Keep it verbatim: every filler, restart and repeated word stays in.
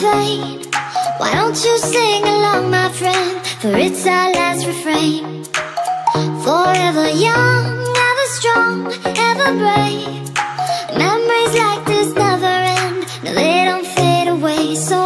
pain. Why don't you sing along, my friend? For it's our last refrain. Forever young, ever strong, ever brave. Memories like this never end. No, they don't fade away. So